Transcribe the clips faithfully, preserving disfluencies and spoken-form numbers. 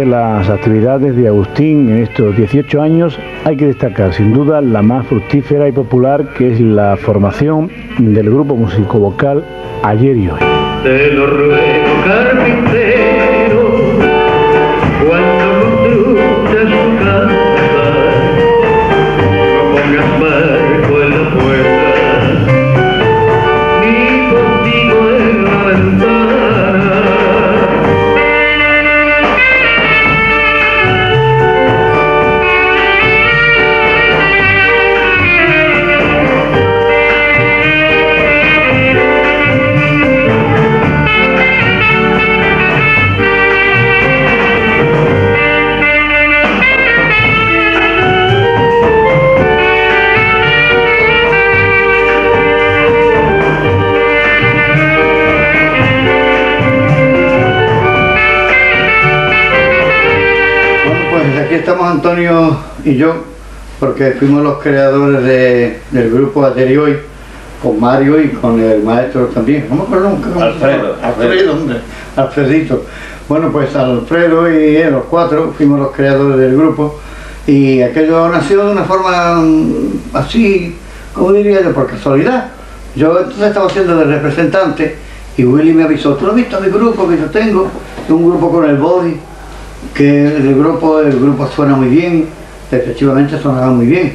las actividades de Agustín en estos dieciocho años hay que destacar sin duda la más fructífera y popular, que es la formación del grupo músico-vocal Ayer y Hoy. Te lo ruego, carpintero, cuando construyas tu casa, no pongas marco en la puerta, ni contigo en la ventana. Aquí estamos Antonio y yo, porque fuimos los creadores de, del grupo Ayer y Hoy, con Mario y con el maestro también. No me acuerdo nunca cómo Alfredo, se llama. Alfredo, Alfredo, hombre, Alfredito. Bueno, pues Alfredo y él, los cuatro, fuimos los creadores del grupo, y aquello nació de una forma así, como diría yo, por casualidad. Yo entonces estaba haciendo de representante y Willy me avisó: ¿tú no has visto mi grupo que yo tengo? Un grupo con el Body, que el grupo, el grupo suena muy bien, efectivamente sonaba muy bien,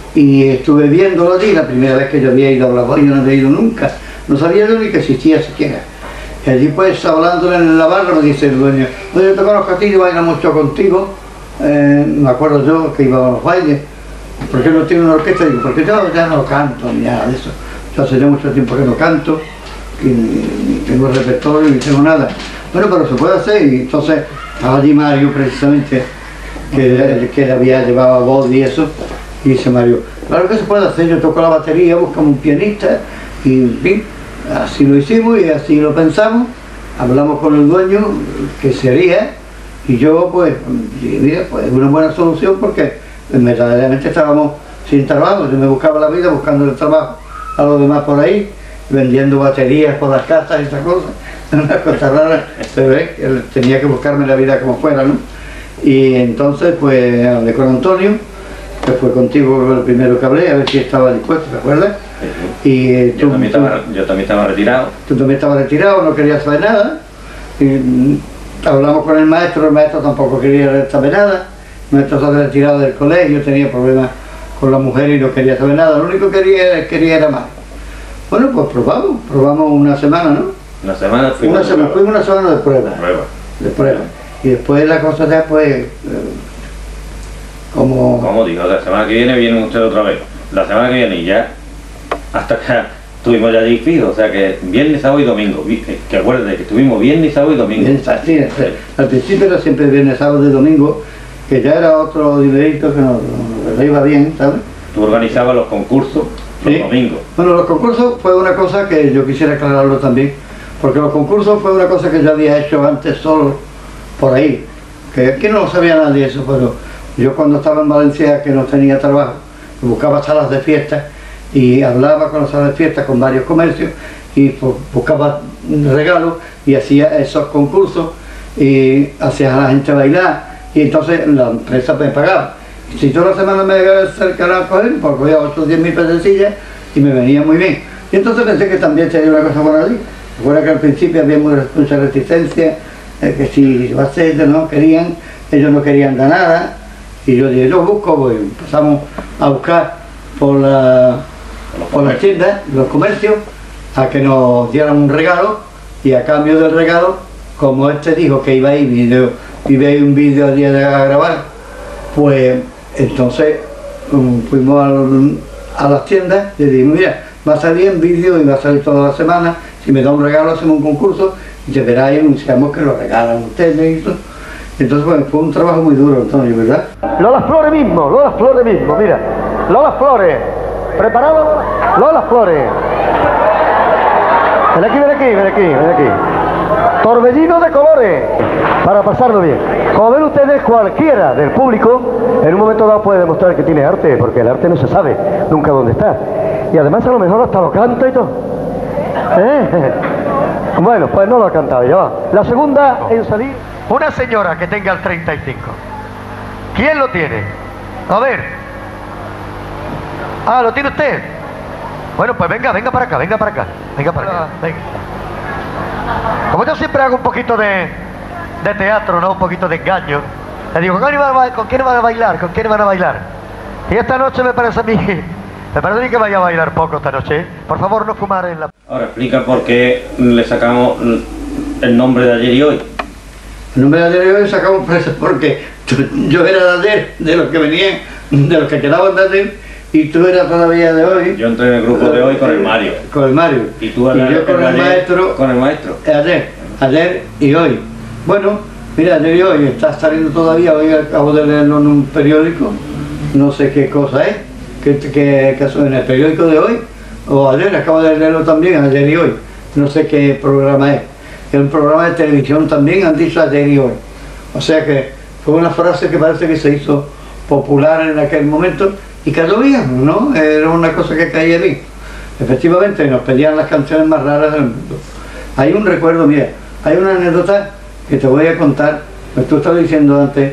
y estuve viéndolo allí. La primera vez que yo había ido a la voz, yo no había ido nunca, no sabía yo ni que existía siquiera. Y allí pues, hablándole en la barra, me dice el dueño: no, yo te conozco a ti, yo bailo mucho contigo, eh, me acuerdo yo que iba a los bailes, ¿por qué no tiene una orquesta? Y digo: porque yo ya no canto ni nada de eso, yo hace ya mucho tiempo que no canto, que ni, ni tengo repertorio, ni tengo nada. Bueno, pero se puede hacer. Y entonces estaba allí Mario, precisamente, que, que había llevado voz y eso, y dice Mario: claro que se puede hacer, yo toco la batería, buscamos un pianista, y en fin, así lo hicimos y así lo pensamos, hablamos con el dueño, que sería, y yo pues, mira, pues una buena solución, porque verdaderamente estábamos sin trabajo. Yo me buscaba la vida buscando el trabajo a los demás por ahí, vendiendo baterías por las casas y esas cosas, una cosa rara, se ve que tenía que buscarme la vida como fuera, ¿no? Y entonces pues hablé con Antonio, que fue contigo el primero que hablé, a ver si estaba dispuesto, ¿te acuerdas? Sí, y eh, yo, tú, también tú, estaba, yo también estaba retirado. Tú también estabas retirado, no querías saber nada. Y, mm, hablamos con el maestro, el maestro tampoco quería saber nada. El maestro estaba retirado del colegio, tenía problemas con la mujer y no quería saber nada. Lo único que quería, quería era más. Bueno, pues probamos, probamos una semana, ¿no? Una semana fuimos Una semana, fuimos una semana de prueba. prueba. De prueba. Y después la cosa ya pues, eh, como... Como digo, la semana que viene vienen ustedes otra vez. La semana que viene ya, hasta que estuvimos ya allí fijos, o sea que viernes, sábado y domingo. Que acuérdate que estuvimos viernes, sábado y domingo. Bien, sí, al principio era siempre viernes, sábado y domingo, que ya era otro dinerito que nos, nos iba bien, ¿sabes? Tú organizabas los concursos los ¿Sí? domingos. Bueno, los concursos fue una cosa que yo quisiera aclararlo también, porque los concursos fue una cosa que yo había hecho antes solo, por ahí, que aquí no lo sabía nadie eso, pero yo cuando estaba en Valencia, que no tenía trabajo, buscaba salas de fiesta y hablaba con las salas de fiesta, con varios comercios, y pues, buscaba regalos y hacía esos concursos y hacía a la gente bailar, y entonces la empresa me pagaba. Si toda la semana me acercara a coger, pues cogía ocho o diez mil pesecillas y me venía muy bien. Y entonces pensé que también sería una cosa buena allí. Recuerda que al principio había mucha reticencia, eh, que si iba a ser, no querían, ellos no querían dar nada. Y yo dije: yo busco, pues empezamos a buscar por, la, por las tiendas, los comercios, a que nos dieran un regalo, y a cambio del regalo, como este dijo que iba a ir video, iba a ir un vídeo allí a grabar, pues entonces um, fuimos a, a las tiendas y le dijimos: mira, va a salir en vídeo y va a salir toda la semana, si me da un regalo hacemos un concurso y te verás y anunciamos que lo regalan ustedes y todo. Entonces bueno, fue un trabajo muy duro, Antonio, ¿verdad? Lola Flores mismo, Lola Flores mismo, mira. Lola Flores, ¿preparado? Lola Flores. Ven aquí, ven aquí, ven aquí, ven aquí. Torbellino de colores, para pasarlo bien. Como ven ustedes, cualquiera del público en un momento dado puede demostrar que tiene arte, porque el arte no se sabe nunca dónde está. Y además a lo mejor hasta lo canta y todo. ¿Eh? Bueno, pues no lo ha cantado, ya va. La segunda en salir... Una señora que tenga el treinta y cinco. ¿Quién lo tiene? A ver. Ah, ¿lo tiene usted? Bueno, pues venga, venga para acá, venga para acá. Venga para acá, venga. Como yo siempre hago un poquito de, de teatro, ¿no? Un poquito de engaño. Le digo, ¿con quién, van a, ¿con quién van a bailar? ¿Con quién van a bailar? Y esta noche me parece a mí, me parece a mí que vaya a bailar poco esta noche. Por favor, no fumar en la... Ahora explica por qué le sacamos el nombre de ayer y hoy. El nombre de ayer y hoy sacamos preso porque yo era de ayer, de los que venían, de los que quedaban de ayer, y tú eras todavía de hoy. Yo entré en el grupo de hoy con el Mario. Con el Mario. Y tú y yo con el ayer, maestro. Con el maestro. Ayer, ayer y hoy. Bueno, mira, ayer y hoy está saliendo todavía, hoy acabo de leerlo en un periódico, no sé qué cosa es, que, que, que en el periódico de hoy, o ayer, acabo de leerlo también, ayer y hoy, no sé qué programa es. Es un programa de televisión también, han dicho ayer y hoy. O sea que fue una frase que parece que se hizo popular en aquel momento y cayó bien, ¿no? Era una cosa que caía bien. Efectivamente, nos pedían las canciones más raras del mundo. Hay un recuerdo, mira, hay una anécdota que te voy a contar. Pues tú estabas diciendo antes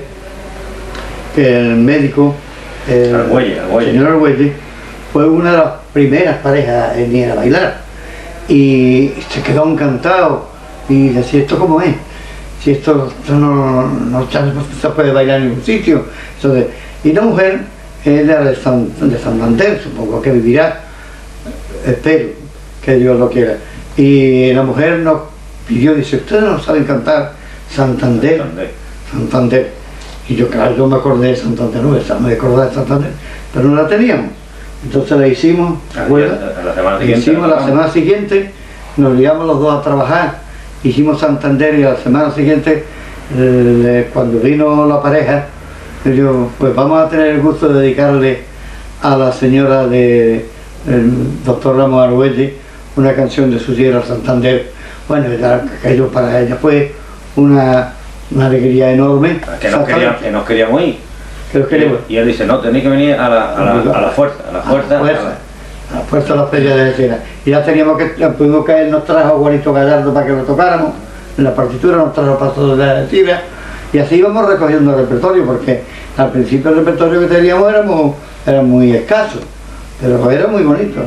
que el médico, el, Argüelles, Argüelles. el señor Argüelles, fue una de las primeras parejas en ir a bailar. Y se quedó encantado. Y decía, ¿esto cómo es? Si esto, esto no, no, no se puede bailar en ningún sitio. Entonces, y la mujer era de, San, de Santander, supongo que vivirá, espero que Dios lo quiera. Y la mujer nos pidió, dice, ¿ustedes no saben cantar Santander? Santander. Santander. Y yo, claro, yo me acordé de Santander, no me acordé de Santander, pero no la teníamos. Entonces la hicimos, ¿te acuerdas? La semana siguiente. Hicimos la semana siguiente, nos liamos los dos a trabajar. Hicimos Santander y a la semana siguiente, eh, cuando vino la pareja, yo, pues vamos a tener el gusto de dedicarle a la señora de el doctor Ramos Argüelles una canción de su tierra, Santander. Bueno, ya, aquello para ella fue una, una alegría enorme. Que nos, queríamos, que nos queríamos ir. Que nos queríamos. Y él dice, no, tenéis que venir a la, a la, a la fuerza, a la fuerza. A la fuerza. A la fuerza de la feria de Lecera. Y ya teníamos que, ya pudimos caer, nos trajo Juanito Gallardo para que lo tocáramos, en la partitura nos trajo Paso de la Lecera, y así íbamos recogiendo el repertorio, porque al principio el repertorio que teníamos éramos, era muy escaso, pero era muy bonito.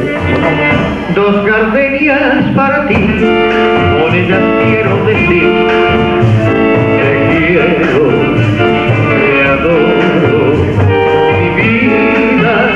Dos gardenias para ti, con ellas quiero decir, te quiero, te adoro, mi vida.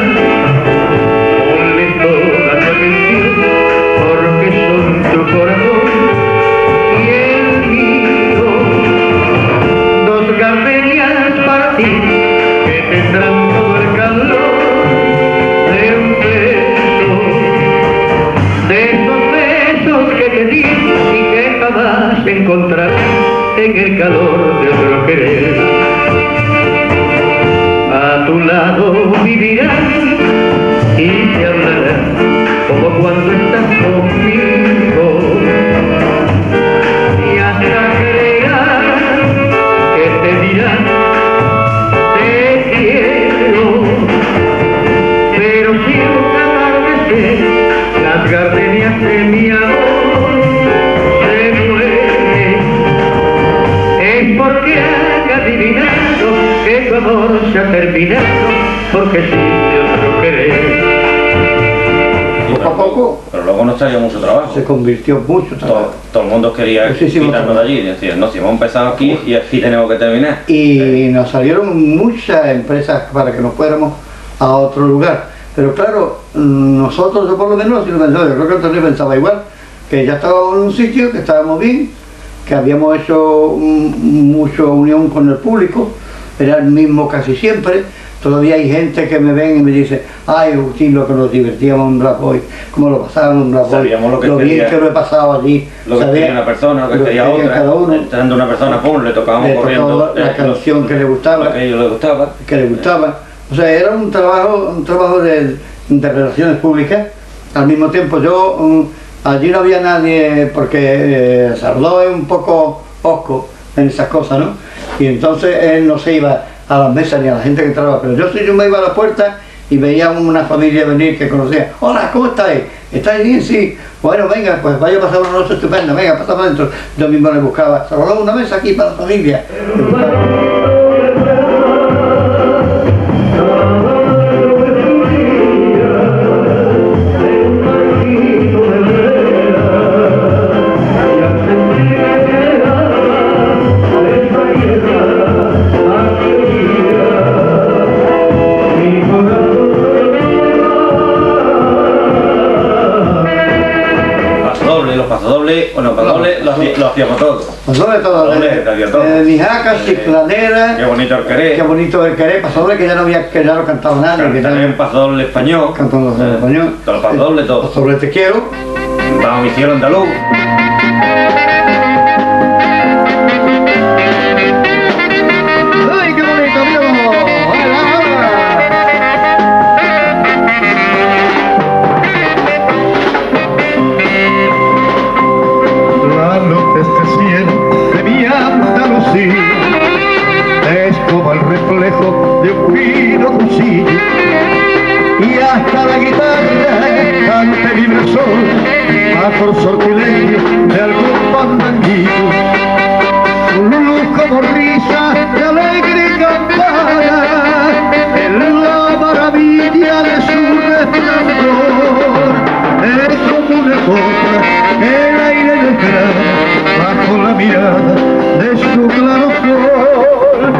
Porque son tu corazón y el mío. Dos gardenias para ti que tendrán todo el calor de un beso, de esos besos que te di y que jamás encontrarás en el calor de otro querer. A tu lado vivirán y te hablarán como cuando estás conmigo, y hasta creerás que te dirán te quiero, pero si un atardecer las gardenias de mi amor se mueren, es porque han adivinado que tu amor se ha terminado, porque sí de otro querer. Poco a poco Pero luego nos traía mucho trabajo. se convirtió mucho trabajo. Todo, todo el mundo quería Muchísimo quitarnos de allí. Y decía, no, si hemos empezado aquí y aquí tenemos que terminar. Y nos salieron muchas empresas para que nos fuéramos a otro lugar. Pero claro, nosotros, yo por lo menos, yo creo que Antonio pensaba igual, que ya estábamos en un sitio, que estábamos bien, que habíamos hecho mucha unión con el público, era el mismo casi siempre. Todavía hay gente que me ven y me dice, ay Agustín, lo que nos divertíamos en Black Boy, cómo lo pasábamos en Black Boy, Sabíamos lo que lo bien quería, que lo he pasado allí. Lo que sabía, quería una persona, lo que lo quería quería otra. cada uno. Entrando una persona, pum, le tocábamos Le corriendo. tocaba la eh, canción lo- que le gustaba. lo que a ellos les gustaba. que le gustaba. O sea, era un trabajo, un trabajo de, de relaciones públicas. Al mismo tiempo yo, um, allí no había nadie, porque eh, Sardó es un poco osco en esas cosas, ¿no? Y entonces él no se iba a las mesas ni a la gente que entraba, pero yo sí, yo me iba a la puerta y veía una familia venir que conocía. Hola, ¿cómo estáis? ¿Estáis bien? Sí. Bueno, venga, pues vaya a pasar una noche estupenda, venga, pasamos adentro. Yo mismo le buscaba, solo una mesa aquí para la familia. Pasodobles, bueno, pasodobles lo, hacía- lo hacíamos todos. Pasodobles todo. Pasodobles, se hacía todo. Eh, Mijacas, chifladeras. Qué bonito el querer. Qué bonito el querer. Pasodobles que ya no había, que ya no cantaba nadie. Que ya También pasodoble español. cantando en español. Todos los pasodobles, todos. Pasodobles te quiero. Bajo mi cielo andaluz. ¡Ay, qué bonito, amigo! ¡Hola, La luz de este cielo de mi Andalucía es como el reflejo de un fino cuchillo, y hasta la guitarra ante vibra el sol bajo el sortilegio de algún pandanguillo. Su luz como risa de alegre campana en la maravilla de su resplandor. Es como una copla que el aire desgrana bajo la mirada de su claro sol.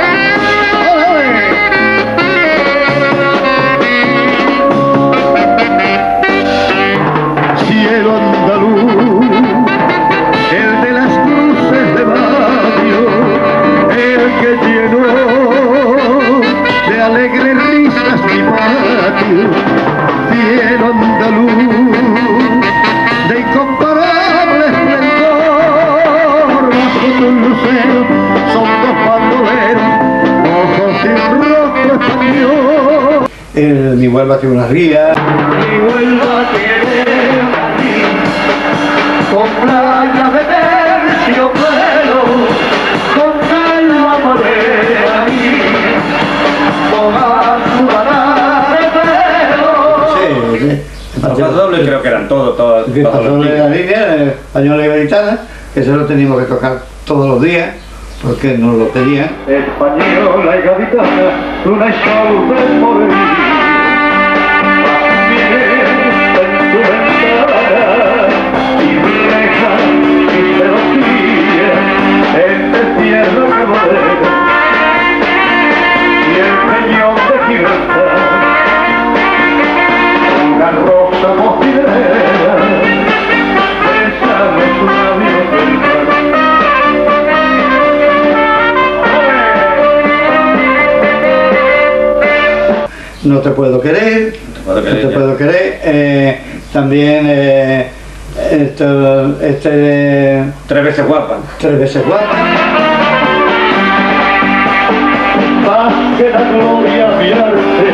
Cielo andaluz, el de las cruces de barrio, el que llenó de alegres risas mi patio. Cielo andaluz, de incomparable esplendor, bajo tu lucero son dos bandoleros, ojos sin rostro español. El, mi Huelva tiene una ría. Mi Huelva tiene aquí, con playas de terciopelo, con calma morena y con azul de pelo. Sí, sí. Los pasodobles creo que eran todos, todos, El todos los pasodoble de la tipos. línea, eh, española y gaditana, que eso lo teníamos que tocar todos los días, porque nos lo pedían. Española y gaditana, luna y sol de morir. Este cielo que bodega y el peñón de Gibraltar, una rosa mocidera, bésame su labio No te puedo querer, puedo no querer, te ya. puedo querer. Eh, también eh, esto, este de Tres veces guapa. tres veces guapa. más que la gloria mirarte,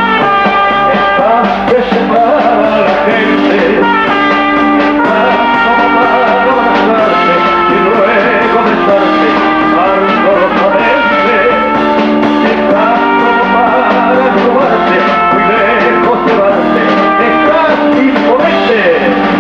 más que separa a la gente, más como para abrazarte y luego besarte ardorosamente, estás como para robarte, muy lejos llevarte, estás imponente.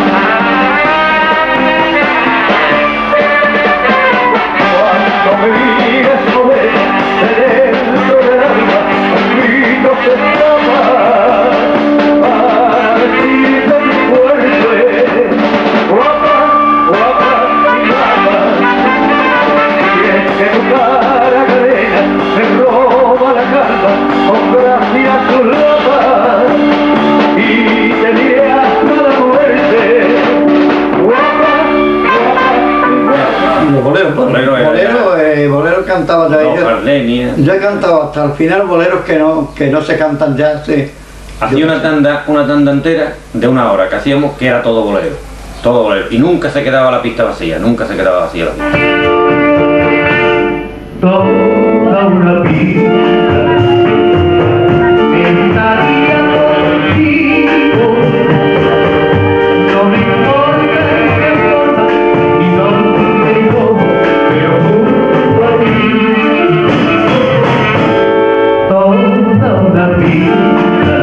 Cuando me digas mover de dentro del alma, un grito se escapa para decirte muy fuerte, guapa, guapa y guapa. Y es que tu cara cadena me roba la calma con gracia a sus lapas y tenía hasta la muerte, guapa, guapa y guapa. Los boleros, Bolero era bolero, eh, bolero cantaba ya. Los Yo, Gardenia. yo he cantado hasta el final boleros que no, que no se cantan ya. Sí. Hacía una tanda, una tanda entera de una hora que hacíamos que era todo bolero. Todo bolero. Y nunca se quedaba la pista vacía, nunca se quedaba vacía la pista. Toda una vida estaría contigo, no me importa lo que importa y dónde digo, pero junto a ti. Toda una vida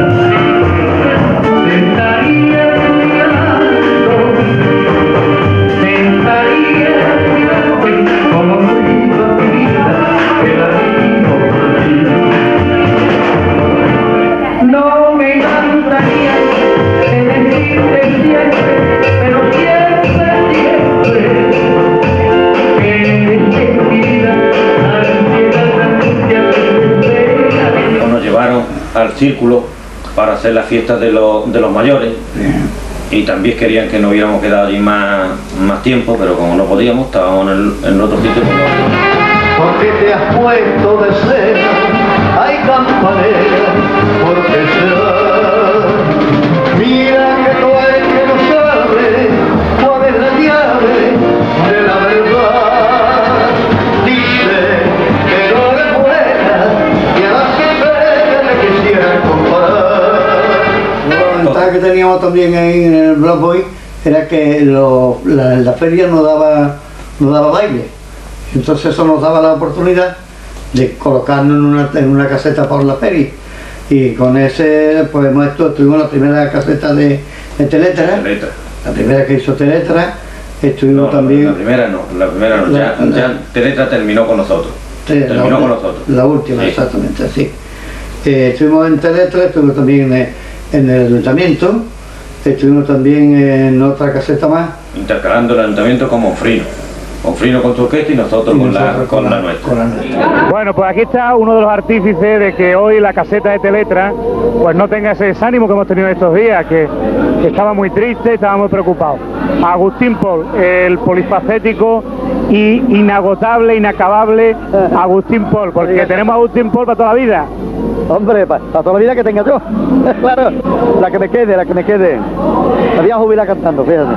llevaron al círculo para hacer las fiestas de los, de los mayores, y también querían que nos hubiéramos quedado allí más, más tiempo, pero como no podíamos, estábamos en, el, en otro sitio. Porque te has puesto de cena, hay campanera, porque será. Mira que tú eres que no sabe cuál es la llave de la verdad. Dice que no eres buena y a las estrellas le quisieran comparar. La ventaja que teníamos también ahí en el Black Boy era que lo, la, la feria no daba, no daba baile. Entonces eso nos daba la oportunidad de colocarnos en una, en una caseta por la feria. Y con ese, pues hemos esto, tuvimos la primera caseta de, de Teletra, Teletra. La primera que hizo Teletra, estuvimos No, también... La primera no, la primera no, La- ya, la- ya Teletra terminó con nosotros. Sí, terminó la, con nosotros. La última, Sí. exactamente, sí. Eh, estuvimos en Teletra, estuvimos también en, en el ayuntamiento, estuvimos también en otra caseta más. Intercalando el ayuntamiento con Monfrino. Monfrino con su orquesta y nosotros, y con, la, nosotros con la nuestra. con la nuestra. Bueno, pues aquí está uno de los artífices de que hoy la caseta de Teletra pues no tenga ese desánimo que hemos tenido estos días, que, que estaba muy triste, estaba muy preocupado. Agustín Pol, el polifacético y inagotable, inacabable Agustín Pol, porque tenemos a Agustín Pol para toda la vida. Hombre, para toda la vida que tenga yo. Claro, la que me quede, la que me quede. Me voy a jubilar cantando, fíjate.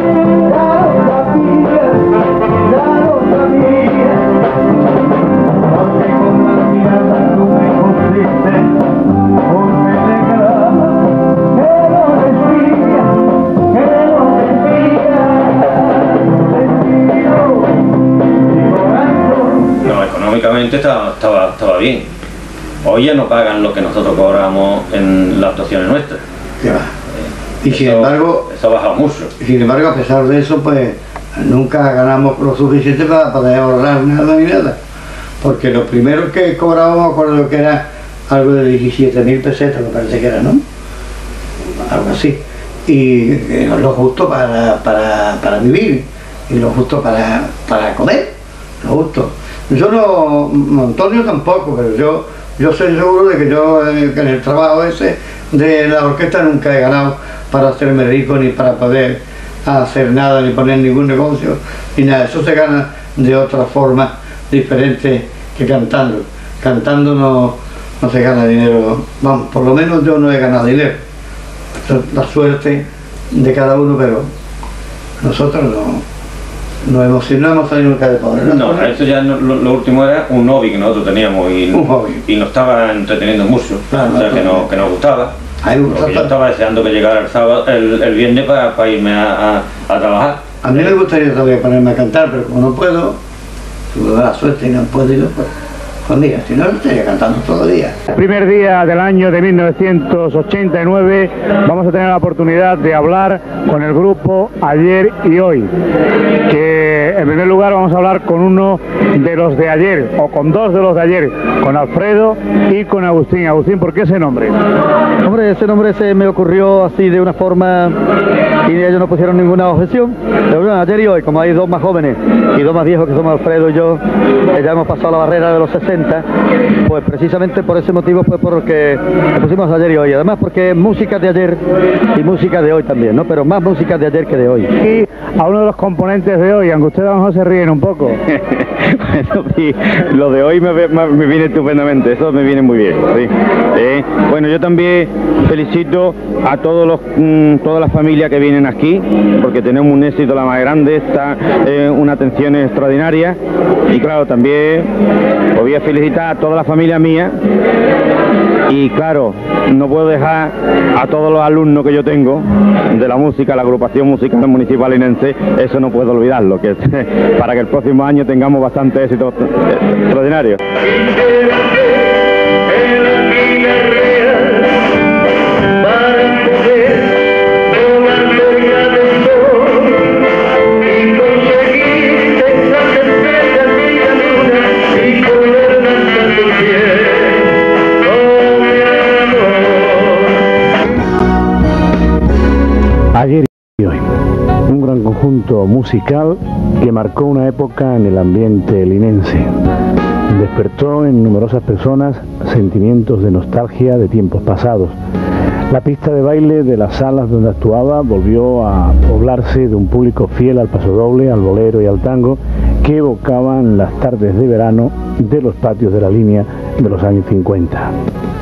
No, económicamente estaba, estaba, estaba bien. Hoy ya no pagan lo que nosotros cobramos en las actuaciones nuestras. Que va. Y sin Eso- embargo, Eso ha bajado mucho. sin embargo, a pesar de eso, pues nunca ganamos lo suficiente para poder ahorrar nada ni nada. Porque lo primero que cobrábamos, me acuerdo que era algo de diecisiete mil pesetas, me parece que era, ¿no? Algo así. Y eh, lo justo para, para, para vivir, y lo justo para, para comer, lo justo. Yo no, Antonio tampoco, pero yo, yo soy seguro de que yo eh, que en el trabajo ese de la orquesta nunca he ganado para hacerme rico, ni para poder hacer nada, ni poner ningún negocio, ni nada. Eso se gana de otra forma diferente que cantando. Cantando no, no se gana dinero, vamos, por lo menos yo no he ganado dinero. Esto es la suerte de cada uno, pero nosotros no, no hemos, no hemos salido nunca de pobre. No, eso ya no- lo, lo último era un hobby que nosotros teníamos y, Un hobby. y nos estaba entreteniendo mucho, Claro, o sea, que, claro. no, que nos gustaba. A mí me gusta Porque yo tanto. estaba deseando que llegara el sábado, el, el viernes para irme a, a- a trabajar. A mí me gustaría todavía ponerme a cantar, pero como no puedo, tuve la suerte y no he podido, pues, pues mira, si no estaría cantando todo el día. Primer día del año de mil novecientos ochenta y nueve vamos a tener la oportunidad de hablar con el grupo Ayer y Hoy, que en primer lugar vamos a hablar con uno de los de ayer, o con dos de los de ayer, con Alfredo y con Agustín. Agustín, ¿por qué ese nombre? Hombre, ese nombre se me ocurrió así de una forma y ellos no pusieron ninguna objeción. Pero bueno, ayer y hoy, como hay dos más jóvenes y dos más viejos que somos Alfredo y yo, que ya hemos pasado la barrera de los sesenta, pues precisamente por ese motivo fue porque le pusimos ayer y hoy. Además porque es música de ayer y música de hoy también, ¿no? Pero más música de ayer que de hoy. Y a uno de los componentes de hoy, aunque ustedes a lo mejor se ríen un poco. Bueno, sí, lo de hoy me, ve- me- me viene estupendamente, eso me viene muy bien, sí. Eh, bueno, yo también felicito a todos los, mm, toda la familia que vienen aquí, porque tenemos un éxito la más grande, está eh, una atención extraordinaria, y claro, también os voy a felicitar a toda la familia mía, y claro, no puedo dejar a todos los alumnos que yo tengo de la música, la agrupación musical municipal linense, eso no puedo olvidarlo, que es, para que el próximo año tengamos bastante éxito extraordinario. Ayer y Hoy, un gran conjunto musical que marcó una época en el ambiente linense. despertó en numerosas personas sentimientos de nostalgia de tiempos pasados. La pista de baile de las salas donde actuaba volvió a poblarse de un público fiel al pasodoble, al bolero y al tango, que evocaban las tardes de verano de los patios de la Línea de los años cincuenta.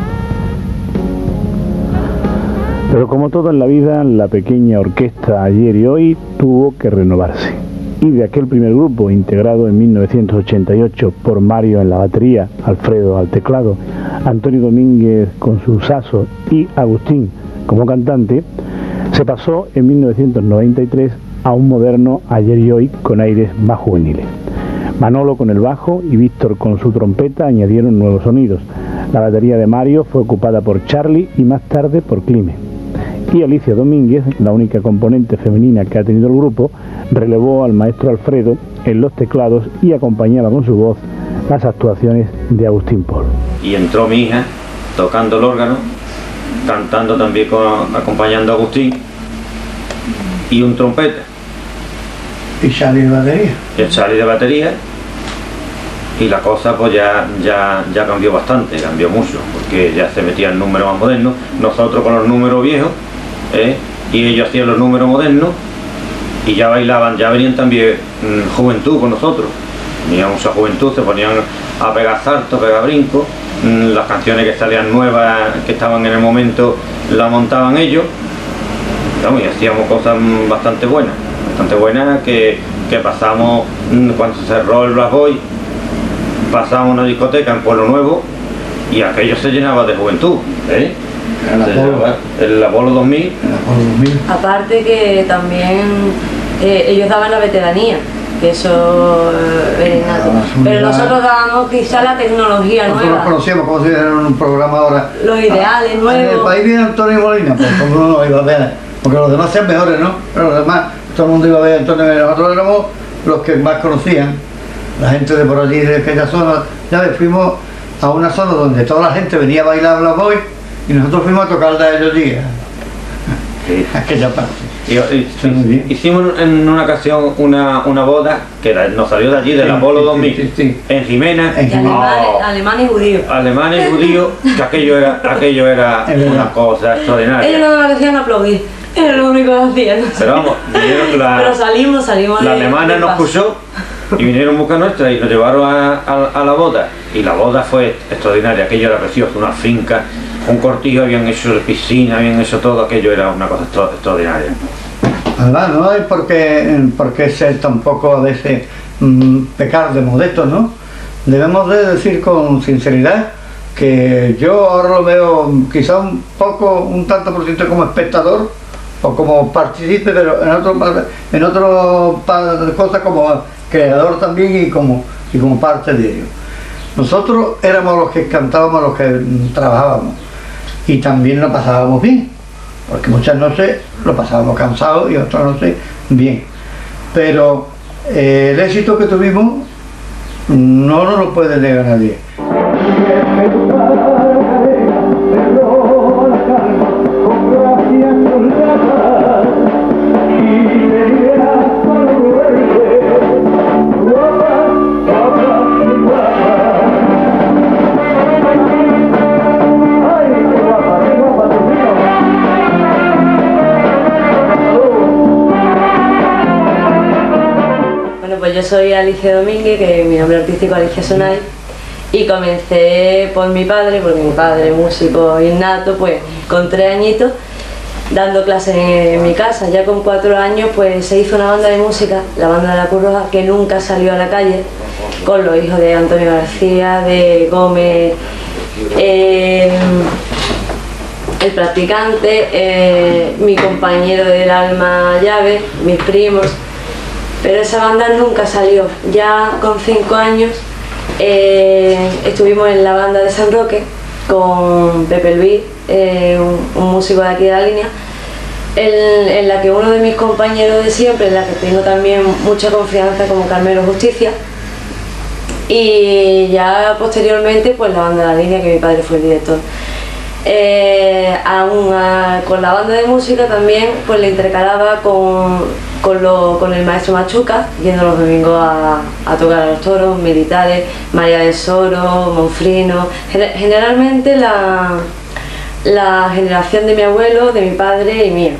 Pero como todo en la vida, la pequeña orquesta Ayer y Hoy tuvo que renovarse. Y de aquel primer grupo, integrado en mil novecientos ochenta y ocho por Mario en la batería, Alfredo al teclado, Antonio Domínguez con su saxo y Agustín como cantante, se pasó en mil novecientos noventa y tres a un moderno Ayer y Hoy con aires más juveniles. Manolo con el bajo y Víctor con su trompeta añadieron nuevos sonidos. La batería de Mario fue ocupada por Charlie y más tarde por Clime. Y Alicia Domínguez, la única componente femenina que ha tenido el grupo, relevó al maestro Alfredo en los teclados y acompañaba con su voz las actuaciones de Agustín Pol. Y entró mi hija tocando el órgano, cantando también, con, acompañando a Agustín, y un trompeta. Y Charlie de batería. El Charlie de batería, y la cosa pues ya, ya, ya cambió bastante, cambió mucho, porque ya se metían números más modernos, nosotros con los números viejos, ¿eh? Y ellos hacían los números modernos, y ya bailaban, ya venían también mmm, juventud con nosotros, venía mucha juventud, se ponían a pegar saltos, pegar brincos, mmm, las canciones que salían nuevas, que estaban en el momento, las montaban ellos, ¿no? Y hacíamos cosas mmm, bastante buenas, bastante buenas, que, que pasamos, mmm, cuando se cerró el Black Boy, pasamos una discoteca en Pueblo Nuevo, y aquello se llenaba de juventud, ¿eh? El Apolo. El Apolo dos mil. El Apolo dos mil. Aparte que también eh, ellos daban la veteranía, que eso eh, era innato. Pero nosotros dábamos quizá la tecnología nosotros nueva. Nosotros conocíamos como si era un programa ahora. Los ideales En nuevos. el país viene Antonio Molina, pues como uno iba a ver, porque los demás sean mejores, ¿no? Pero los demás, todo el mundo iba a ver a Antonio Molina. Nosotros éramos los que más conocían, la gente de por allí, de aquella zona. Ya ves, fuimos a una zona donde toda la gente venía a bailar Black Boy, y nosotros fuimos a tocar de ellos días. Sí. Aquella parte. Y, y, hicimos en una ocasión una, una boda que nos salió de allí, del sí, Apolo dos mil, sí, sí, sí. En Jimena. En Jimena. Oh, alemán y judío. Alemán y judío, que aquello era, aquello era una cosa extraordinaria. Ellos no me hacían aplaudir, era lo único que hacían. Pero vamos, la, Pero salimos, salimos. La de, alemana de nos puso y vinieron a buscar nuestra y nos llevaron a, a, a la boda. Y la boda fue extraordinaria, aquello era precioso, una finca, un cortijo, habían hecho piscina, habían hecho todo, aquello era una cosa extraordinaria. Además, no hay por qué, por qué ser tampoco a veces mmm, pecar de modesto, ¿no? Debemos de decir con sinceridad que yo ahora lo veo quizá un poco, un tanto por ciento como espectador o como partícipe, pero en otro, en otro cosas como creador también y como, y como parte de ello. Nosotros éramos los que cantábamos, los que trabajábamos y también lo pasábamos bien, porque muchas noches lo pasábamos cansados y otras noches bien, pero eh, el éxito que tuvimos no nos lo puede negar nadie. Pues yo soy Alicia Domínguez, que mi nombre artístico es Alicia Sonay, y comencé por mi padre, porque mi padre es músico innato, pues con tres añitos, dando clases en mi casa. Ya con cuatro años pues se hizo una banda de música, la banda de la Cruz Roja, que nunca salió a la calle, con los hijos de Antonio García, de Gómez, eh, el practicante, eh, mi compañero del alma Llave, mis primos. Pero esa banda nunca salió. Ya con cinco años eh, estuvimos en la banda de San Roque con Pepe Luis, eh, un, un músico de aquí de la Línea, en, en la que uno de mis compañeros de siempre, en la que tengo también mucha confianza, como Carmelo Justicia, y ya posteriormente pues la banda de la Línea, que mi padre fue el director. Eh, aún a, con la banda de música también pues le intercalaba con, con, lo, con el maestro Machuca, yendo los domingos a, a tocar a los toros militares, María del Soro, Monfrino, generalmente la, la generación de mi abuelo, de mi padre y mía.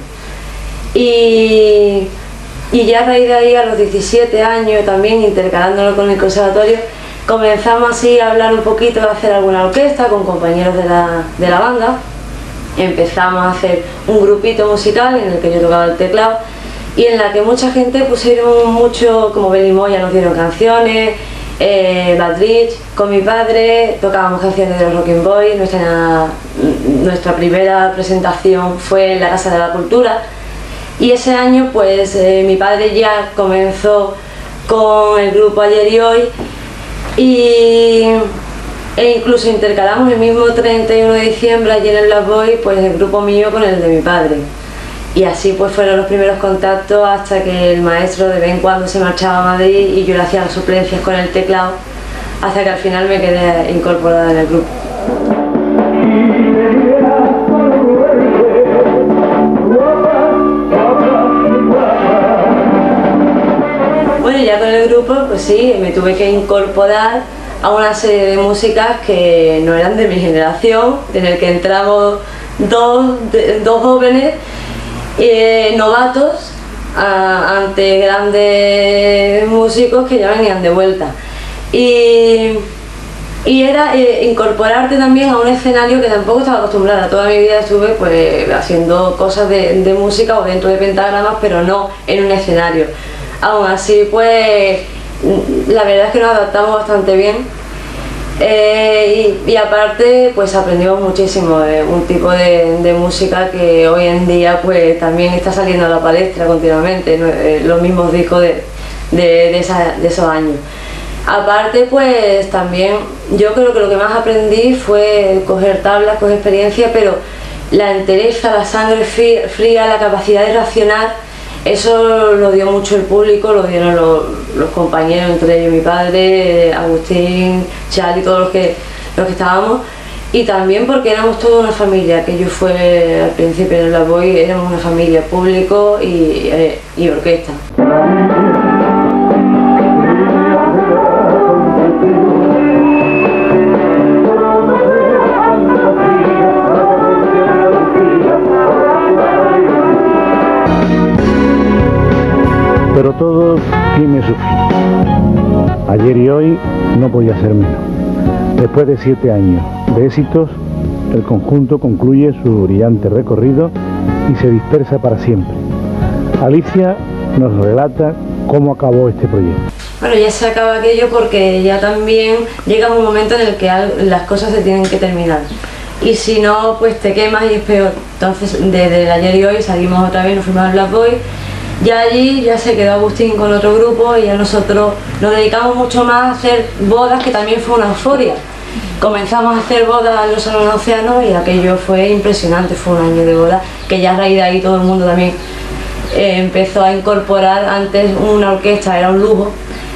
Y, y ya a raíz de ahí, a los diecisiete años, también intercalándolo con el conservatorio, comenzamos así a hablar un poquito, a hacer alguna orquesta con compañeros de la, de la banda. Empezamos a hacer un grupito musical en el que yo tocaba el teclado y en la que mucha gente pusieron mucho, como Beli Moya nos dieron canciones, eh, Bad Rich, con mi padre tocábamos canciones de los Rocking Boys. Nuestra, nuestra primera presentación fue en la Casa de la Cultura y ese año pues eh, mi padre ya comenzó con el grupo Ayer y Hoy. Y, e incluso intercalamos el mismo treinta y uno de diciembre allí en el Black Boy, pues el grupo mío con el de mi padre. Y así pues fueron los primeros contactos hasta que el maestro de vez en cuando se marchaba a Madrid y yo le hacía las suplencias con el teclado hasta que al final me quedé incorporada en el grupo. Bueno, ya con el grupo, pues sí, me tuve que incorporar a una serie de músicas que no eran de mi generación, en el que entramos dos, de, dos jóvenes eh, novatos a, ante grandes músicos que ya venían de vuelta. Y, y era eh, incorporarte también a un escenario que tampoco estaba acostumbrada. Toda mi vida estuve pues haciendo cosas de, de música o dentro de pentagramas, pero no en un escenario. Aún así, pues la verdad es que nos adaptamos bastante bien eh, y, y aparte pues aprendimos muchísimo de un tipo de, de música que hoy en día pues también está saliendo a la palestra continuamente, ¿no? eh, los mismos discos de, de, de, esa, de esos años. Aparte pues también yo creo que lo que más aprendí fue coger tablas, coger experiencia, pero la entereza, la sangre fría, la capacidad de racionar. Eso lo dio mucho el público, lo dieron los, los compañeros, entre ellos mi padre, Agustín, Charlie, todos los que, los que estábamos. Y también porque éramos toda una familia, que yo fue al principio en el Black Boy, éramos una familia, público y, eh, y orquesta. Pero todo tiene su fin. Ayer y hoy no podía ser menos. Después de siete años de éxitos, el conjunto concluye su brillante recorrido y se dispersa para siempre. Alicia nos relata cómo acabó este proyecto. Bueno, ya se acaba aquello porque ya también llega un momento en el que las cosas se tienen que terminar. Y si no, pues te quemas y es peor. Entonces, desde el Ayer y Hoy salimos otra vez, nos fuimos al Black Boy. Ya allí ya se quedó Agustín con otro grupo y ya nosotros nos dedicamos mucho más a hacer bodas, que también fue una euforia. Comenzamos a hacer bodas en los salones océanos y aquello fue impresionante, fue un año de bodas, que ya a raíz de ahí todo el mundo también eh, empezó a incorporar. Antes una orquesta era un lujo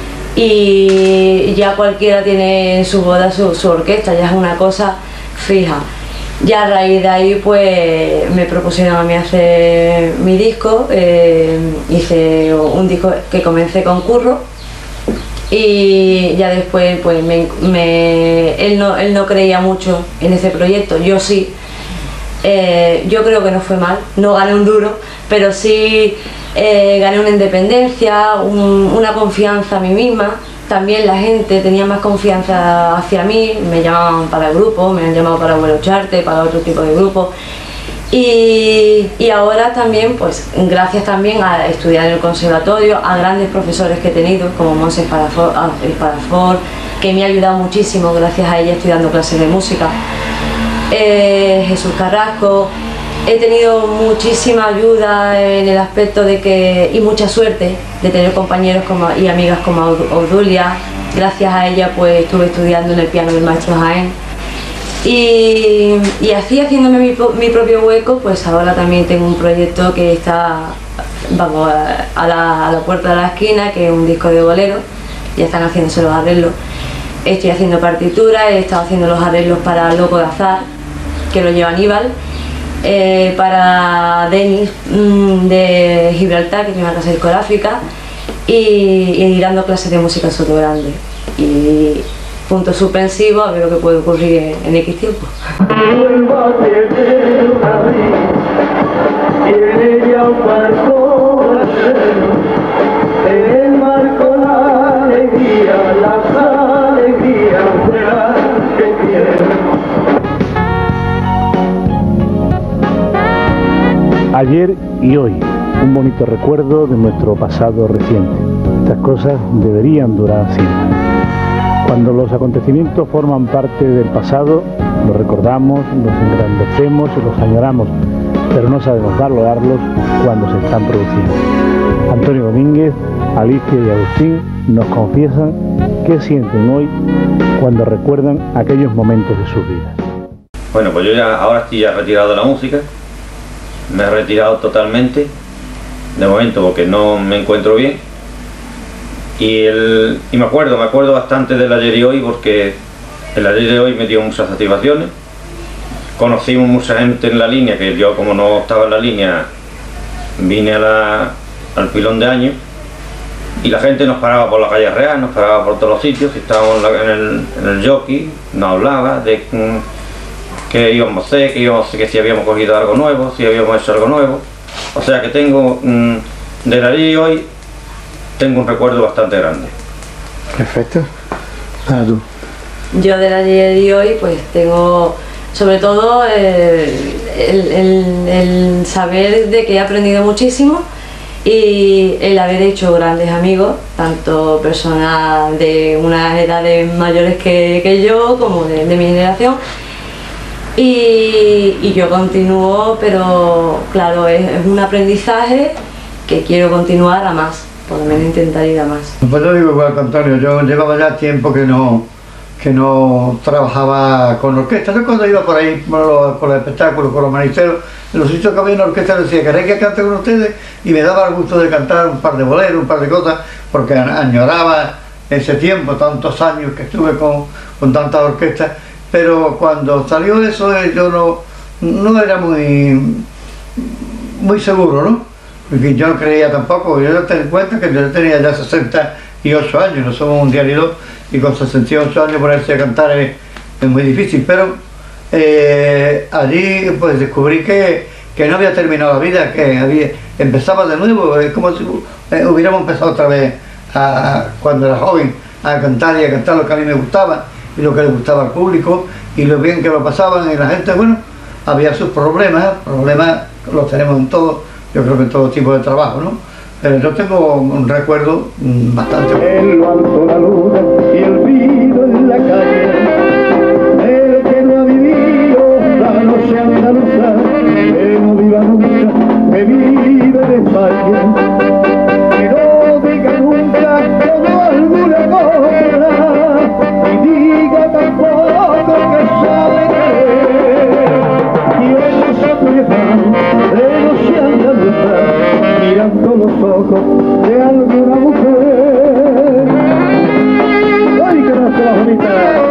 y ya cualquiera tiene en su boda su, su orquesta, ya es una cosa fija. Ya a raíz de ahí pues me propusieron a mí hacer mi disco, eh, hice un disco que comencé con Curro y ya después pues me, me, él, no, él no creía mucho en ese proyecto, yo sí, eh, yo creo que no fue mal, no gané un duro, pero sí eh, gané una independencia, un, una confianza a mí misma. También la gente tenía más confianza hacia mí, me llamaban para el grupo, me han llamado para Vuelo Charte, para otro tipo de grupo. Y, y ahora también, pues gracias también a estudiar en el conservatorio, a grandes profesores que he tenido, como Monse Espadafort, que me ha ayudado muchísimo gracias a ella estudiando clases de música, eh, Jesús Carrasco. He tenido muchísima ayuda en el aspecto de que, y mucha suerte de tener compañeros como, y amigas como Obdulia. Gracias a ella pues estuve estudiando en el piano del maestro Jaén. Y, y así haciéndome mi, mi propio hueco, pues ahora también tengo un proyecto que está, vamos, a la, a la puerta de la esquina, que es un disco de bolero. Ya están haciéndose los arreglos. Estoy haciendo partituras, he estado haciendo los arreglos para Loco de Azar, que lo lleva Aníbal, eh, para Denis mmm, de Gibraltar, que tiene una casa discográfica, y, y dando clases de música en Soto Grande. Y punto suspensivo, a ver lo que puede ocurrir en, en X tiempo. Ayer y hoy, un bonito recuerdo de nuestro pasado reciente. Estas cosas deberían durar siempre. Cuando los acontecimientos forman parte del pasado, los recordamos, los engrandecemos y los añoramos, pero no sabemos valorarlos cuando se están produciendo. Antonio Domínguez, Alicia y Agustín nos confiesan qué sienten hoy cuando recuerdan aquellos momentos de sus vidas. Bueno, pues yo ya ahora estoy ya retirado de la música, me he retirado totalmente, de momento porque no me encuentro bien. Y, el, y me acuerdo, me acuerdo bastante del ayer y hoy, porque el ayer y hoy me dio muchas satisfacciones. Conocimos mucha gente en la línea, que yo como no estaba en la línea, vine a la, al pilón de años, y la gente nos paraba por la calle Real, nos paraba por todos los sitios, estábamos en, la, en, el, en el jockey, nos hablaba de mmm, qué íbamos a hacer, que, íbamos, que si habíamos cogido algo nuevo, si habíamos hecho algo nuevo. O sea que tengo, mmm, del ayer y hoy, tengo un recuerdo bastante grande. Perfecto. Ah, tú. Yo del ayer y hoy pues tengo sobre todo eh, el, el, el saber de que he aprendido muchísimo y el haber hecho grandes amigos, tanto personas de unas edades mayores que, que yo como de, de mi generación. Y, y yo continúo, pero claro, es, es un aprendizaje que quiero continuar a más. Por lo menos intentar ir a más. Pues yo digo igual que Antonio, yo llevaba ya tiempo que no, que no trabajaba con orquesta. Yo cuando iba por ahí, con los, con los espectáculos, con los manisteros, en los sitios que había una orquesta decía, ¿queréis que cante con ustedes? Y me daba el gusto de cantar un par de boleros, un par de cosas, porque añoraba ese tiempo, tantos años que estuve con, con tantas orquestas. Pero cuando salió eso, yo no, no era muy, muy seguro, ¿no? Porque yo no creía tampoco, yo no tengo en cuenta que yo tenía ya sesenta y ocho años, no somos un día ni dos, y con sesenta y ocho años ponerse a cantar es, es muy difícil, pero eh, allí pues descubrí que, que no había terminado la vida, que había, empezaba de nuevo, es como si eh, hubiéramos empezado otra vez a, cuando era joven a cantar y a cantar lo que a mí me gustaba y lo que le gustaba al público y lo bien que lo pasaban y la gente, bueno, había sus problemas, problemas los tenemos en todo. Yo creo que en todo tipo de trabajo, ¿no? Pero yo tengo un recuerdo bastante bueno. En lo alto la luna y el vino en la calle, el que no ha vivido la noche andaluza, que no viva nunca, que vive de España, que no diga nunca todo alguna cosa, y diga tampoco que sabe querer, y en esa pieza de noche andaluza, mirando los ojos de alguna mujer. ¡Ay, que no se la bonita!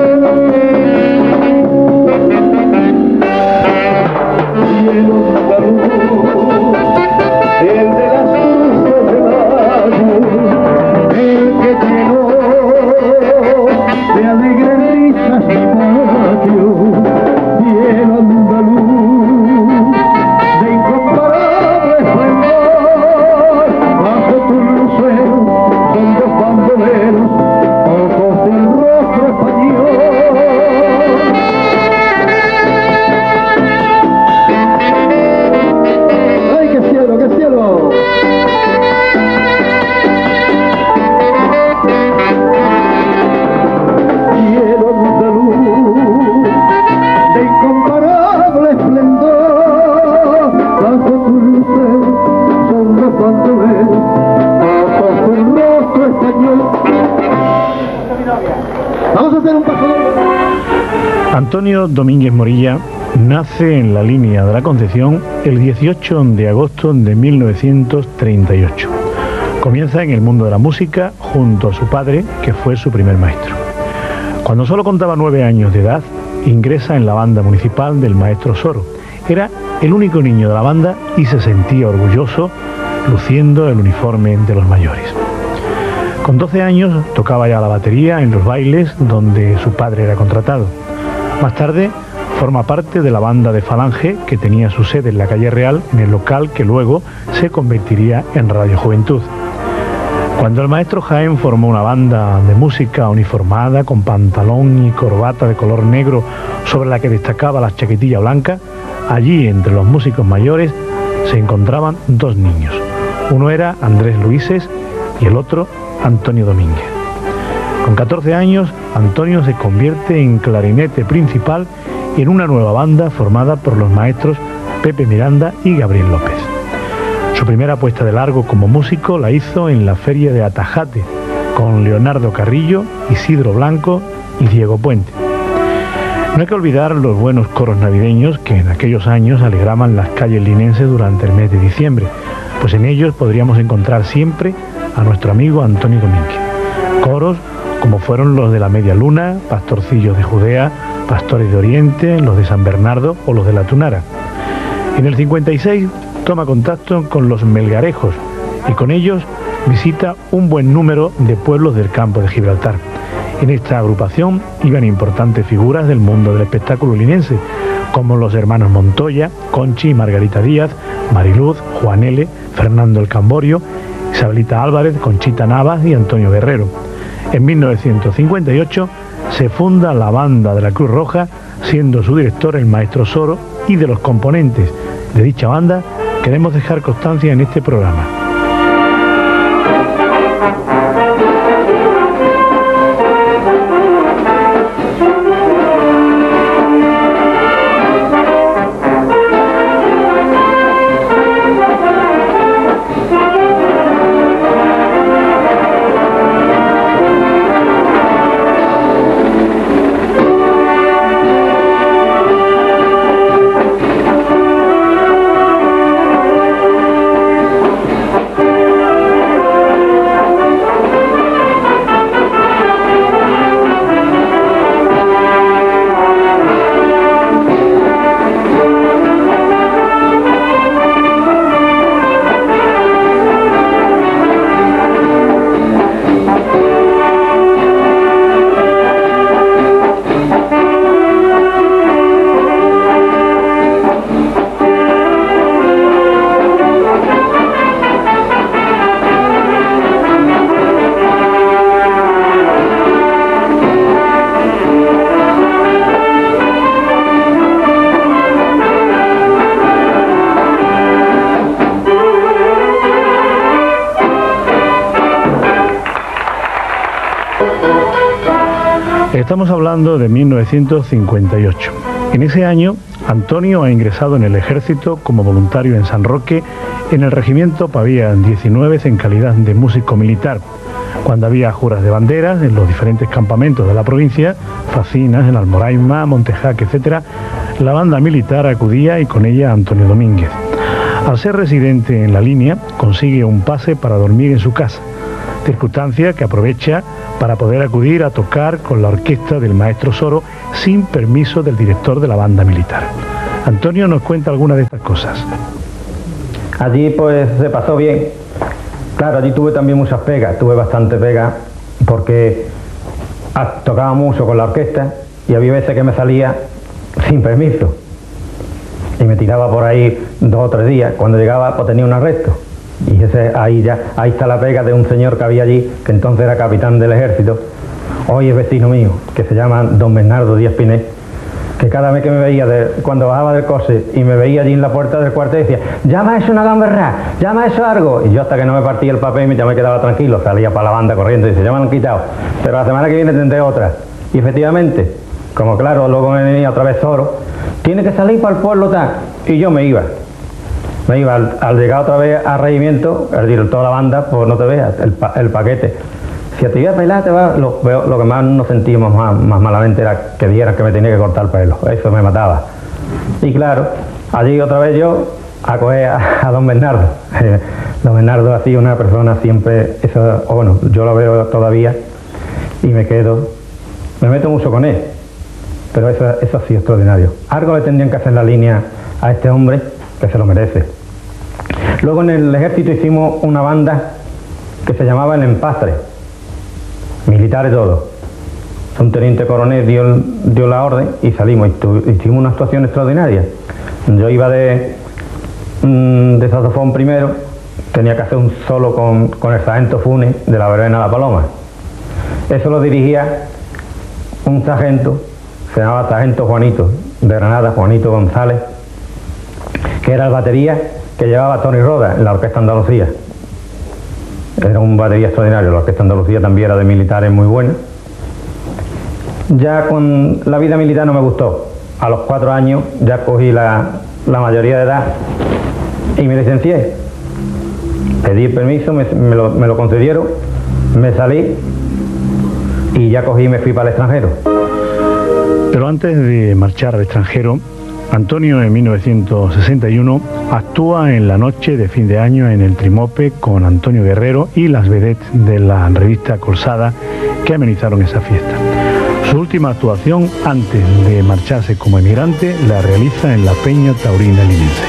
Cielo andaluz, el de las cruces de mayo, el que llenó de alegres risas mi patio. Cielo andaluz, de incomparable esplendor, bajo tu lucero son dos bandoleros, ojos del rostro español. ¡Ay, qué cielo, qué cielo! Cielo andaluz, de incomparable esplendor, bajo tu lucero son dos bandoleros, ojos del rostro español. Vamos a hacer un paso. Antonio Domínguez Morilla nace en la línea de la Concepción el dieciocho de agosto de mil novecientos treinta y ocho. Comienza en el mundo de la música junto a su padre, que fue su primer maestro. Cuando solo contaba nueve años de edad, ingresa en la banda municipal del maestro Soro. Era el único niño de la banda y se sentía orgulloso luciendo el uniforme de los mayores. Con doce años tocaba ya la batería en los bailes donde su padre era contratado. Más tarde forma parte de la banda de Falange, que tenía su sede en la calle Real, en el local que luego se convertiría en Radio Juventud. Cuando el maestro Jaén formó una banda de música uniformada con pantalón y corbata de color negro sobre la que destacaba la chaquetilla blanca, allí entre los músicos mayores se encontraban dos niños. Uno era Andrés Luises y el otro Antonio Domínguez. Con catorce años, Antonio se convierte en clarinete principal en una nueva banda formada por los maestros Pepe Miranda y Gabriel López. Su primera puesta de largo como músico la hizo en la feria de Atajate, con Leonardo Carrillo, Isidro Blanco y Diego Puente. No hay que olvidar los buenos coros navideños que en aquellos años alegraban las calles linenses durante el mes de diciembre, pues en ellos podríamos encontrar siempre a nuestro amigo Antonio Domínguez. Coros como fueron los de la Media Luna, Pastorcillos de Judea, Pastores de Oriente, los de San Bernardo o los de la Tunara. En el cincuenta y seis toma contacto con los Melgarejos y con ellos visita un buen número de pueblos del campo de Gibraltar. En esta agrupación iban importantes figuras del mundo del espectáculo linense, como los hermanos Montoya, Conchi y Margarita Díaz, Mariluz, Juan L., Fernando el Camborio, Isabelita Álvarez, Conchita Navas y Antonio Guerrero. En mil novecientos cincuenta y ocho se funda la banda de la Cruz Roja, siendo su director el maestro Soro, y de los componentes de dicha banda queremos dejar constancia en este programa. Estamos hablando de mil novecientos cincuenta y ocho. En ese año, Antonio ha ingresado en el ejército como voluntario en San Roque, en el regimiento Pavía diecinueve en calidad de músico militar. Cuando había juras de banderas en los diferentes campamentos de la provincia, Facinas, en Almoraima, Montejaque, etcétera, la banda militar acudía y con ella Antonio Domínguez. Al ser residente en la línea, consigue un pase para dormir en su casa, circunstancia que aprovecha para poder acudir a tocar con la orquesta del maestro Soro sin permiso del director de la banda militar. Antonio nos cuenta algunas de estas cosas. Allí pues se pasó bien. Claro, allí tuve también muchas pegas, tuve bastante pegas porque tocaba mucho con la orquesta y había veces que me salía sin permiso y me tiraba por ahí dos o tres días. Cuando llegaba pues tenía un arresto. Y ese, ahí ya, ahí está la pega de un señor que había allí, que entonces era capitán del ejército, hoy es vecino mío, que se llama don Bernardo Díaz Piné, que cada vez que me veía, de, cuando bajaba del coche y me veía allí en la puerta del cuartel, decía, llama eso una gamberrá, llama eso algo, y yo hasta que no me partía el papel ya me quedaba tranquilo, salía para la banda corriendo y dice, ya me lo han quitado, pero la semana que viene tendré otra. Y efectivamente, como claro, luego me venía otra vez Soro, tiene que salir para el pueblo tal, y yo me iba. Me iba al, al llegar otra vez al regimiento, el director de la banda, pues no te veas, el, pa, el paquete. Si te iba a pelar, te va, lo, lo que más nos sentíamos más, más malamente era que dieran que me tenía que cortar el pelo, eso me mataba. Y claro, allí otra vez yo a coger a, a don Bernardo. Eh, don Bernardo ha sido una persona siempre, eso, bueno, yo lo veo todavía y me quedo, me meto mucho con él. pero eso, eso sí es extraordinario. Algo le tendrían que hacer en la línea a este hombre, que se lo merece. Luego en el ejército hicimos una banda que se llamaba El Empastre, militares todos. Un teniente coronel dio, dio la orden y salimos, y hicimos una actuación extraordinaria. Yo iba de, de saxofón primero, tenía que hacer un solo con, con el sargento Funes de la verbena La Paloma. Eso lo dirigía un sargento, se llamaba sargento Juanito, de Granada, Juanito González, que era el batería que llevaba Tony Roda en la Orquesta Andalucía. Era un batería extraordinario, la Orquesta Andalucía también era de militares muy buena. Ya con la vida militar no me gustó. A los cuatro años ya cogí la, la mayoría de edad y me licencié. Pedí permiso, me, me, lo, me lo concedieron, me salí y ya cogí y me fui para el extranjero. Pero antes de marchar al extranjero, Antonio en mil novecientos sesenta y uno actúa en la noche de fin de año en el Trimope con Antonio Guerrero y las vedettes de la revista Colsada que amenizaron esa fiesta. Su última actuación antes de marcharse como emigrante la realiza en la Peña Taurina Linense.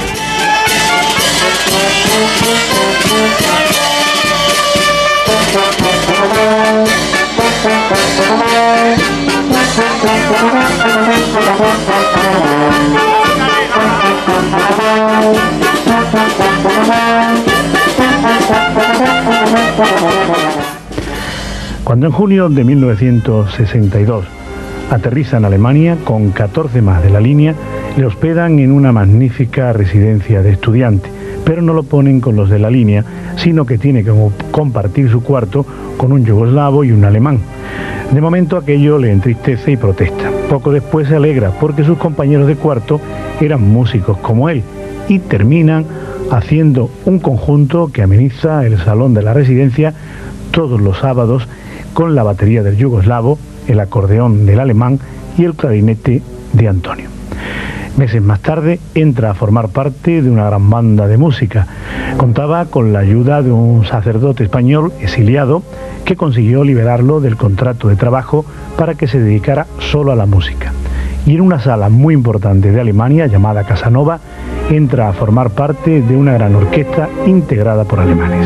Cuando en junio de mil novecientos sesenta y dos aterriza en Alemania con catorce más de la línea, le hospedan en una magnífica residencia de estudiante, pero no lo ponen con los de la línea, sino que tiene que compartir su cuarto con un yugoslavo y un alemán. De momento aquello le entristece y protesta. Poco después se alegra porque sus compañeros de cuarto eran músicos como él y terminan haciendo un conjunto que ameniza el salón de la residencia todos los sábados con la batería del yugoslavo, el acordeón del alemán y el clarinete de Antonio. Meses más tarde entra a formar parte de una gran banda de música. Contaba con la ayuda de un sacerdote español exiliado que consiguió liberarlo del contrato de trabajo para que se dedicara solo a la música. Y en una sala muy importante de Alemania, llamada Casanova, entra a formar parte de una gran orquesta integrada por alemanes.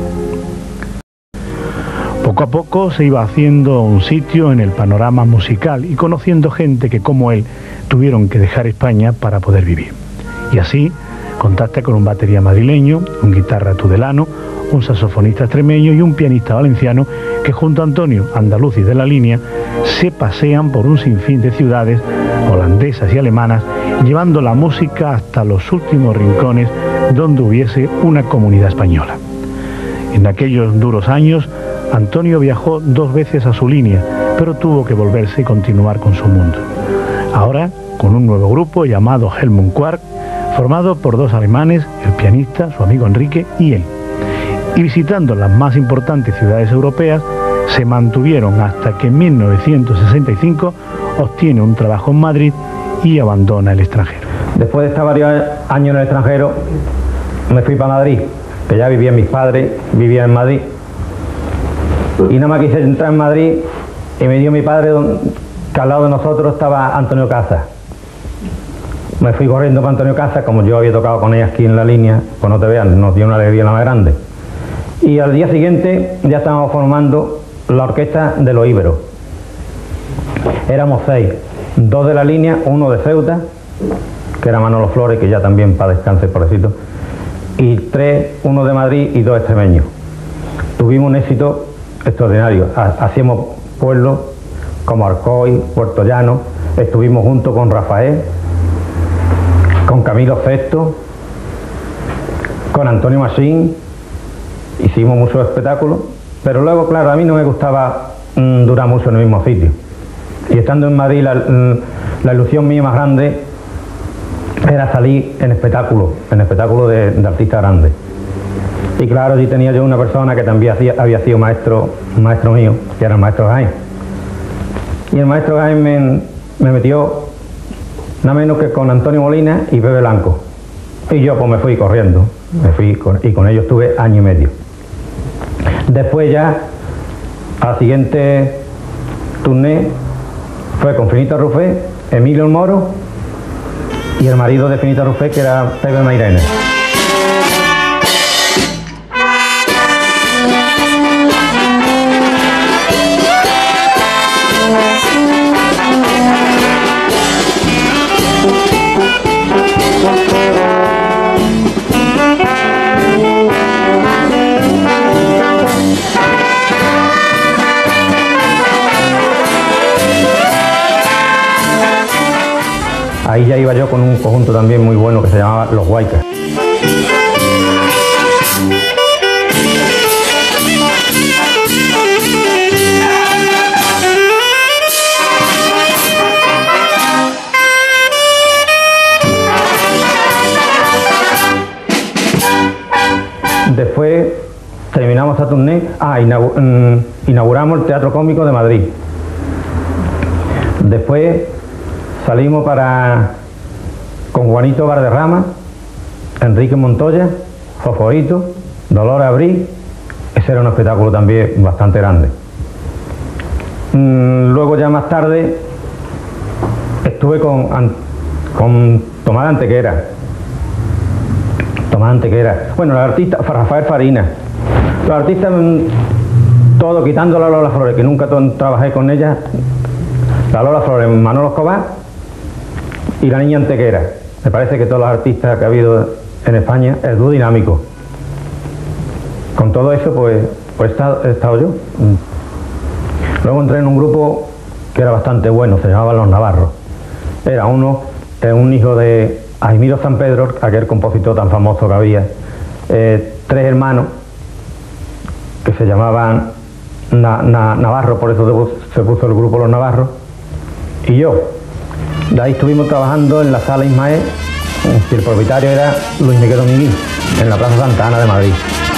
Poco a poco se iba haciendo un sitio en el panorama musical y conociendo gente que, como él, tuvieron que dejar España para poder vivir. Y así contacta con un batería madrileño, un guitarra tudelano, un saxofonista extremeño y un pianista valenciano que junto a Antonio, andaluz y de la línea, se pasean por un sinfín de ciudades holandesas y alemanas, llevando la música hasta los últimos rincones donde hubiese una comunidad española. En aquellos duros años, Antonio viajó dos veces a su línea, pero tuvo que volverse y continuar con su mundo. Ahora, con un nuevo grupo llamado Helmut Quark, formado por dos alemanes, el pianista, su amigo Enrique y él. Y visitando las más importantes ciudades europeas, se mantuvieron hasta que en mil novecientos sesenta y cinco obtiene un trabajo en Madrid y abandona el extranjero. Después de estar varios años en el extranjero, me fui para Madrid, que ya vivían mis padres, vivía en Madrid. Y nada más quise entrar en Madrid y me dio mi padre, que al lado de nosotros estaba Antonio Casas. Me fui corriendo para Antonio Casas, como yo había tocado con ella aquí en la línea, pues no te vean, nos dio una alegría la más grande. Y al día siguiente ya estábamos formando la orquesta de los Íberos. Éramos seis, dos de la línea, uno de Ceuta, que era Manolo Flores, que ya también para descanse pobrecito, y tres, uno de Madrid y dos extremeños. Tuvimos un éxito extraordinario. Hacíamos pueblos como Arcoy, Puerto Llano, estuvimos junto con Rafael, con Camilo Festo, con Antonio Machín, hicimos muchos espectáculos, pero luego, claro, a mí no me gustaba mmm, durar mucho en el mismo sitio. Y estando en Madrid, la, la ilusión mía más grande era salir en espectáculos, en espectáculos de, de artistas grandes. Y claro, allí tenía yo una persona que también hacía, había sido maestro, maestro mío, que era el maestro Jaime. Y el maestro Jaime me, me metió nada menos que con Antonio Molina y Pepe Blanco. Y yo pues me fui corriendo, me fui con, y con ellos estuve año y medio. Después ya, al siguiente turné, fue con Finito Rufé Emilio el Moro y el marido de Finita Rufé, que era Pepe Mairena. Ahí ya iba yo con un conjunto también muy bueno que se llamaba Los Guaycas. Después terminamos esta tournée, ah, inauguramos inauguramos el Teatro Cómico de Madrid. Después salimos para con Juanito Valderrama, Enrique Montoya, Foforito, Dolores Abril. Ese era un espectáculo también bastante grande. Mm, luego ya más tarde estuve con, con Tomás Antequera. Tomás Antequera. Bueno, los artistas, Rafael Farina. Los artistas, todo quitando a Lola Flores, que nunca trabajé con ella. La Lola Flores, Manolo Escobar y la Niña Antequera. Me parece que todos los artistas que ha habido en España, el dúo dinámico. Con todo eso, pues, pues he, estado, he estado yo. Luego entré en un grupo que era bastante bueno, se llamaba Los Navarros. Era uno, un hijo de Aimiro San Pedro, aquel compositor tan famoso que había, eh, tres hermanos que se llamaban Na, Na, Navarro, por eso se puso el grupo Los Navarros, y yo. De ahí estuvimos trabajando en la Sala Ismael, y el propietario era Luis Miguel Dominguín, en la Plaza Santa Ana de Madrid.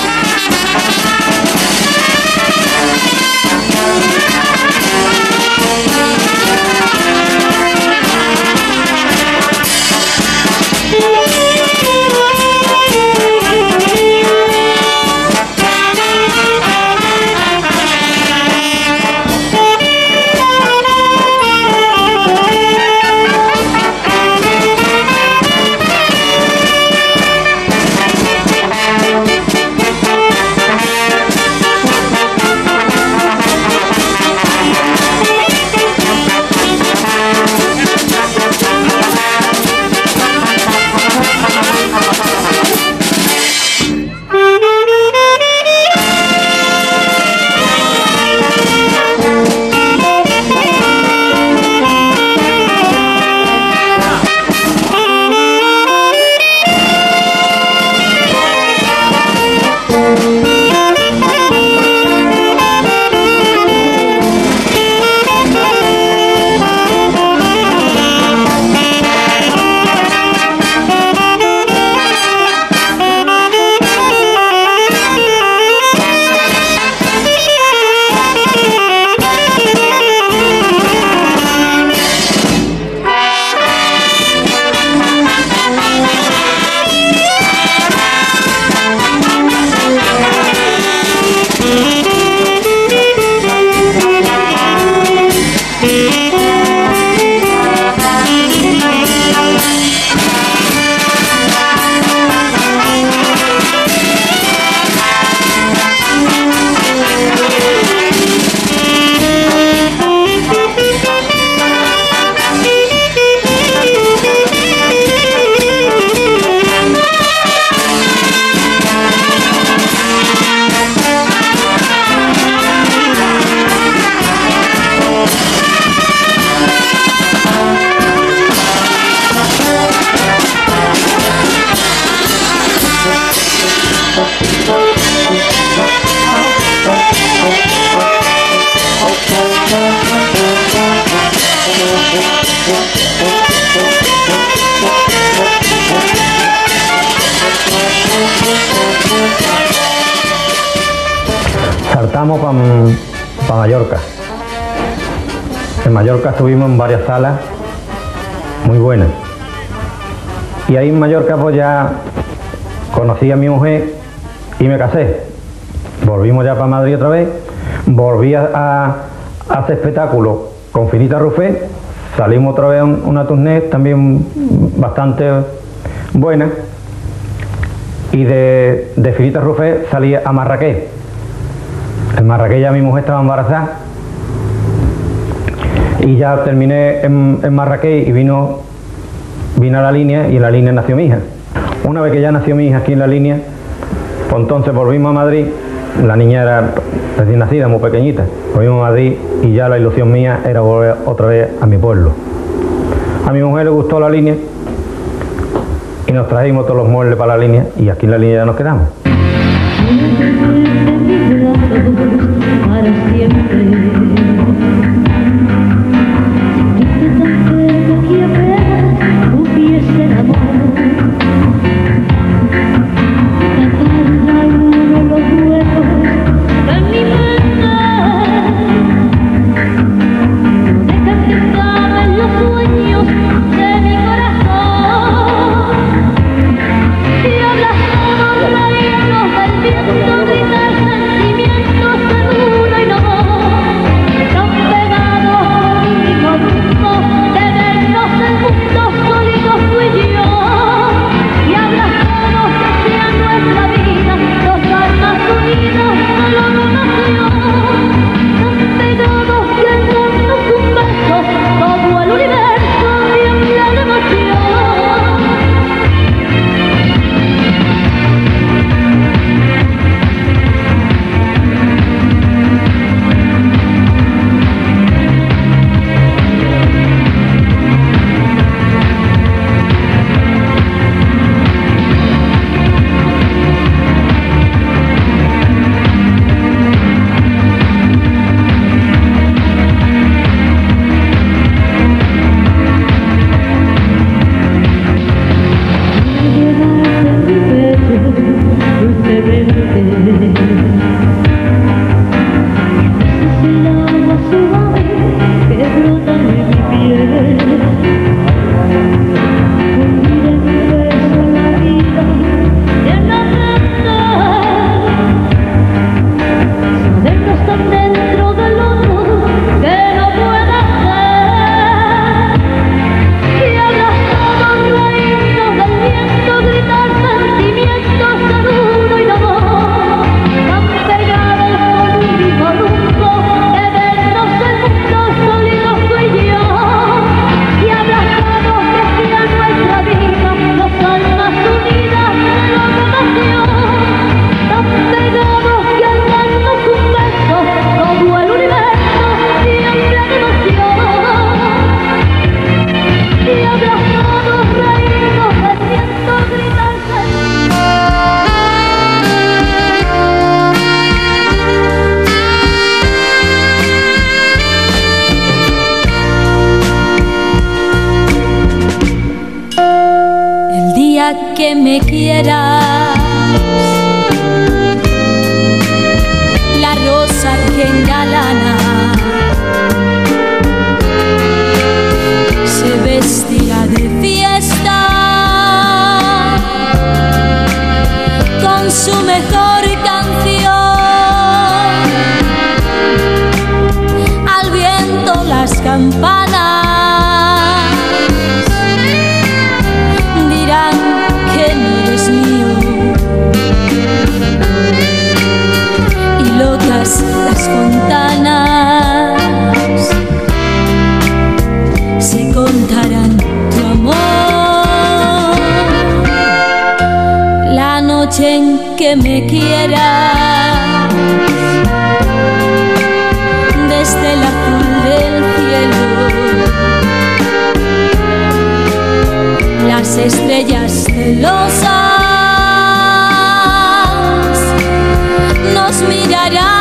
Saltamos para pa Mallorca. En Mallorca estuvimos en varias salas muy buenas. Y ahí en Mallorca pues ya conocí a mi mujer y me casé. Volvimos ya para Madrid otra vez. Volví a, a hacer espectáculos con Finita Rufé, salimos otra vez a una tournée también bastante buena, y de, de Filita Rufé salí a Marrakech. En Marrakech ya mi mujer estaba embarazada, y ya terminé en, en Marrakech y vino, vino a la línea, y en la línea nació mi hija. Una vez que ya nació mi hija aquí en la línea, pues entonces volvimos a Madrid. La niña era recién nacida, muy pequeñita. Volvimos a Madrid y ya la ilusión mía era volver otra vez a mi pueblo. A mi mujer le gustó la línea y nos trajimos todos los muebles para la línea, y aquí en la línea ya nos quedamos. Que me quieras, la rosa que engalana se vestirá de fiesta con su mejor canción. Al viento las campanas las fontanas se contarán tu amor. La noche en que me quieras, desde el azul del cielo, las estrellas celosas nos mirarán